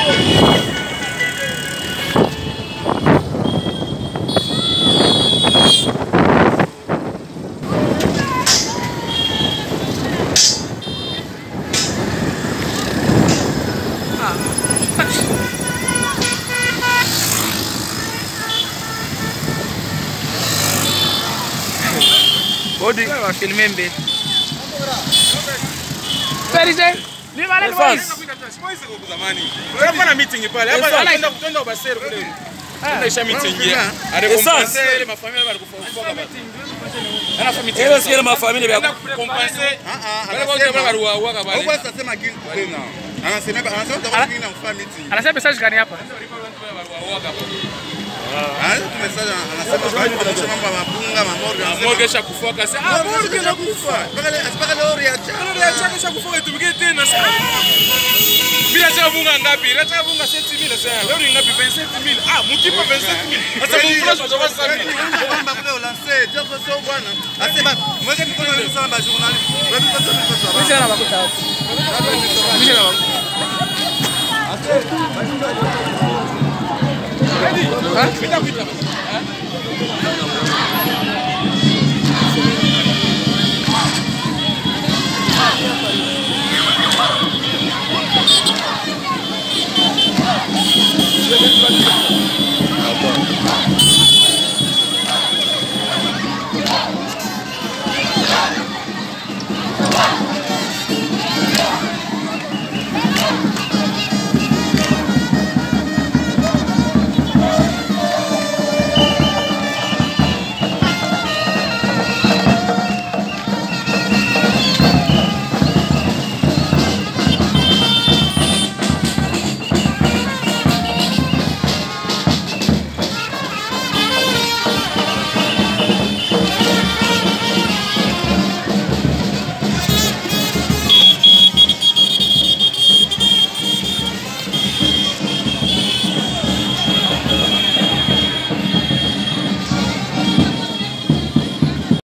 Body wa filmer mbele. Perise, ni wale ni boys. Boys kwa zamani. Tunafanya meeting pale. Hapa tunaenda kutenda ubasero kule. Tunaisha meeting ya. Arekompense ile mafamilia bali kufoka meeting. Ana family. Ile sio mafamilia ya kukompense. Wale wote bali wa bali. Huko sasa sema kitu tena. Anasema kingine na family meeting. Anasema message gani hapa? Tumesema anasema bado tunasema mambo ya mapunga, mamorga. Morga sha kufoka sasa. Morga na kufa. Mpaka leo ya cha kufoka tumike tena sasa. Bila cha bunga ngapi? Bila bunga 7000 sasa. Leo ni ngapi 27000? Mkipa 27000. Sasa mfresh wa sababu sasa. Mambo kule ulanse, Joko sio bwana. Asema mweke mikono na kusamba journalist. Wewe pata pesa. Mimi sana makuta hapo. Mimi sana makuta. Vita kuita.